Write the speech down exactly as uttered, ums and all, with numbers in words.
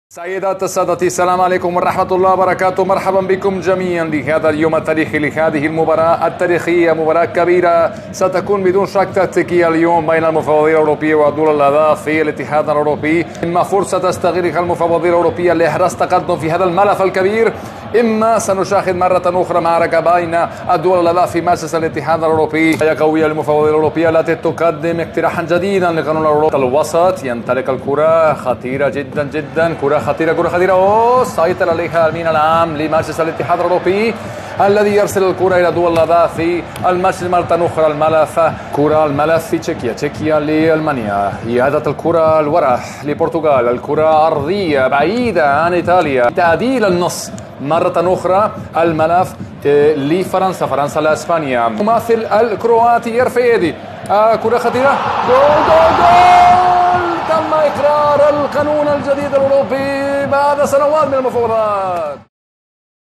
سيدات السادة، السلام عليكم ورحمة الله وبركاته. مرحبا بكم جميعا لهذا اليوم التاريخي، لهذه المباراة التاريخية، مباراة كبيرة ستكون بدون شك تكتيكية اليوم بين المفوضية الأوروبية ودول الأعضاء في الاتحاد الأوروبي. إما فرصة تستغلها المفوضية الأوروبية لإحراز تقدم في هذا الملف الكبير، إما سنشاهد مرة أخرى معركة بين الدول الأعضاء في مجلس الاتحاد الأوروبي. هي قوية المفوضية الأوروبية التي تقدم اقتراحا جديدا لقانون الأوروبي. الوسط يمتلك الكرة، خطيرة جدا جدا، كرة خطيرة كرة خطيرة أوه سيطر عليها الأمين العام لمجلس الاتحاد الأوروبي الذي يرسل الكرة إلى دول الأعضاء في المجلس مرة أخرى. الملف كرة الملف في تشيكيا، تشيكيا لألمانيا، إعادة الكرة الورا لبرتغال، الكرة أرضية بعيدة عن إيطاليا، تعديل النص مرة أخرى. الملف لفرنسا، فرنسا لإسبانيا، ممثل الكرواتي يرفع يدي، آه كرة خطيرة، جول جول جول. تم إقرار القانون الجديد الأوروبي بعد سنوات من المفاوضات.